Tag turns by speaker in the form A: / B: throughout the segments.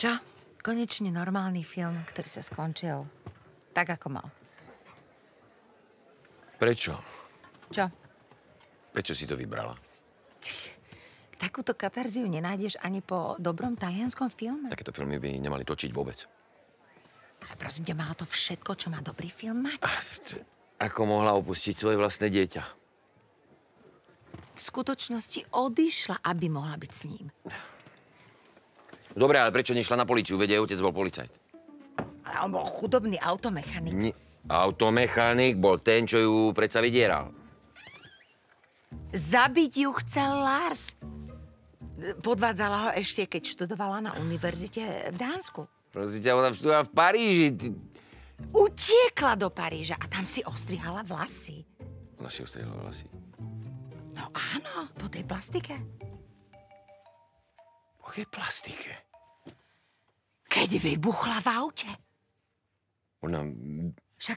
A: Čo? Konečne normálny film, ktorý sa skončil tak, ako mal.
B: Prečo?
A: Čo?
B: Prečo si to vybrala?
A: Takúto katarziu nenájdeš ani po dobrom talianskom filme.
B: Takéto filmy by nemali točiť vôbec.
A: Ale prosím ťa, malo to všetko, čo má dobrý film mať.
B: Ako mohla opustiť svoje vlastné dieťa?
A: V skutočnosti odišla, aby mohla byť s ním.
B: Dobre, ale prečo nešla na políciu? Veď jej otec bol policajt.
A: Ale on bol chudobný automechanik.
B: Automechanik bol ten, čo ju predsa vydieral.
A: Zabiť ju chcel Lars. Podvádzala ho ešte, keď študovala na univerzite v Dánsku.
B: Prosím ťa, ona študovala v Paríži.
A: Utiekla do Paríža a tam si ostrihala vlasy.
B: Ona si ostrihala vlasy.
A: No áno, po tej plastike.
B: Po akej plastike?
A: Keď vybuchla v aute.
B: Ona...
A: Však...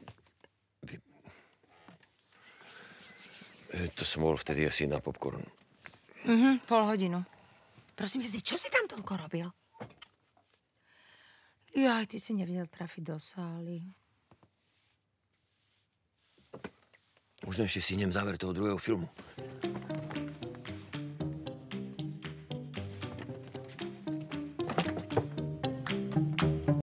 B: To som bol vtedy asi na popcorn.
A: Pol hodinu. Prosím ťa, čo si tam toľko robil? Jaj, ty si nevedel trafiť do sály.
B: Možno ešte si idem záver toho druhého filmu.